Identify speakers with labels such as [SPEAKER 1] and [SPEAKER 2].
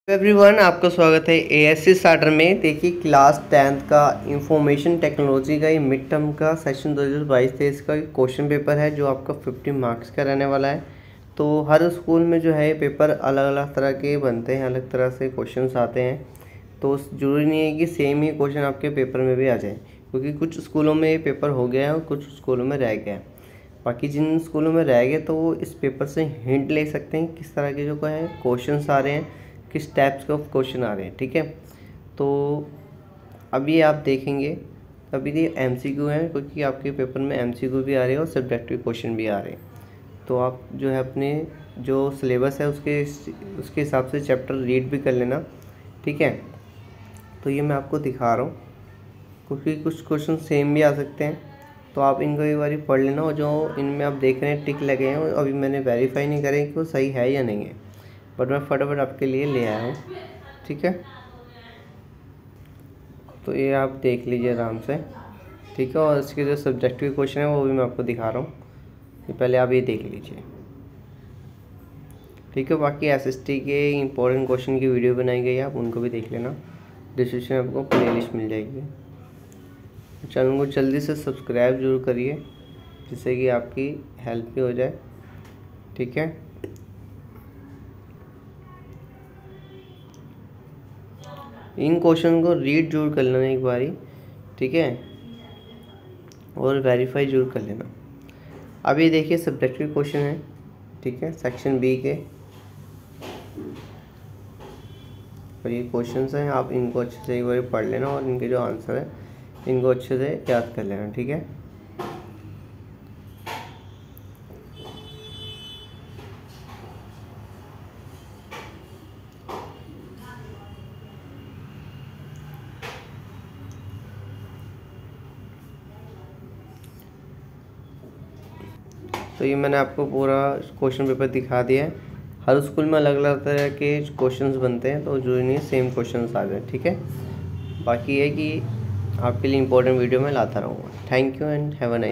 [SPEAKER 1] Everyone, आपका स्वागत है एएससी स्टार्टर में। देखिए, क्लास 10th का इंफॉर्मेशन टेक्नोलॉजी का ये मिड टर्म का सेशन 2022-23 का क्वेश्चन पेपर है जो आपका 50 मार्क्स का रहने वाला है। तो हर स्कूल में जो है पेपर अलग अलग तरह के बनते हैं, अलग तरह से क्वेश्चंस आते हैं। तो ज़रूरी नहीं है कि सेम ही क्वेश्चन आपके पेपर में भी आ जाए, क्योंकि कुछ स्कूलों में ये पेपर हो गया है और कुछ स्कूलों में रह गया है। बाकी जिन स्कूलों में रह गए तो वो इस पेपर से हिंट ले सकते हैं किस तरह के जो है क्वेश्चंस आ रहे हैं, किस टाइप्स के क्वेश्चन आ रहे हैं। ठीक है, तो अभी आप देखेंगे अभी ये एमसीक्यू हैं, क्योंकि आपके पेपर में एमसीक्यू भी आ रहे हैं और सब्जेक्टिव क्वेश्चन भी आ रहे हैं। तो आप जो है अपने जो सिलेबस है उसके हिसाब से चैप्टर रीड भी कर लेना। ठीक है, तो ये मैं आपको दिखा रहा हूँ, क्योंकि कुछ क्वेश्चन सेम भी आ सकते हैं, तो आप इनको एक बार पढ़ लेना। और जो इनमें आप देख रहे हैं टिक लगे हैं, अभी मैंने वेरीफाई नहीं करें कि वो सही है या नहीं है, बट मैं फटाफट आपके लिए ले आया हूँ। ठीक है, तो ये आप देख लीजिए आराम से। ठीक है, और इसके जो सब्जेक्टिव क्वेश्चन है वो भी मैं आपको दिखा रहा हूँ, ये पहले आप ये देख लीजिए। ठीक है, बाकी एसएसटी के इंपॉर्टेंट क्वेश्चन की वीडियो बनाई गई है, आप उनको भी देख लेना। डिस्क्रिप्शन में आपको प्लेलिस्ट मिल जाएगी। चैनल को जल्दी से सब्सक्राइब जरूर करिए, जिससे कि आपकी हेल्प भी हो जाए। ठीक है, इन क्वेश्चन को रीड जरूर कर लेना एक बारी। ठीक है, और वेरीफाई जरूर कर लेना। अब ये देखिए सब्जेक्टिव क्वेश्चन है। ठीक है, सेक्शन बी के, और ये क्वेश्चंस हैं, आप इनको अच्छे से एक बार पढ़ लेना और इनके जो आंसर है इनको अच्छे से याद कर लेना। ठीक है, तो ये मैंने आपको पूरा क्वेश्चन पेपर दिखा दिया है। हर स्कूल में अलग अलग तरह के क्वेश्चंस बनते हैं, तो जो नहीं सेम क्वेश्चंस आ जाए। ठीक है, बाकी ये कि आपके लिए इम्पोर्टेंट वीडियो मैं लाता रहूँगा। Thank you and have a nice.